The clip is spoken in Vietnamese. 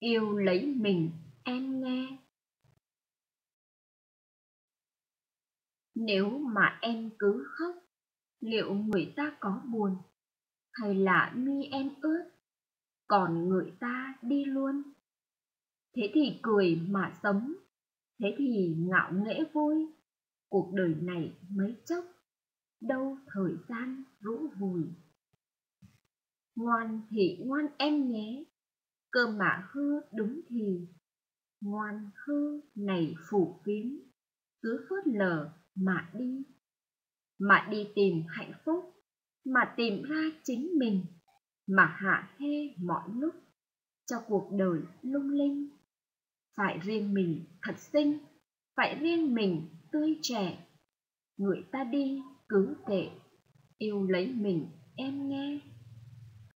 Yêu lấy mình em nghe. Nếu mà em cứ khóc, liệu người ta có buồn? Hay là mi em ướt, còn người ta đi luôn? Thế thì cười mà sống, thế thì ngạo nghễ vui. Cuộc đời này mấy chốc, đâu thời gian rũ vùi. Ngoan thì ngoan em nhé, cơ mà hư đúng thì. Ngoan hư này phủ phiếm, cứ phớt lờ mà đi tìm hạnh phúc, mà tìm ra chính mình, mà hạ hê mọi lúc cho cuộc đời lung linh. Phải riêng mình thật xinh, phải riêng mình tươi trẻ. Người ta đi cứ kệ, yêu lấy mình em nghe.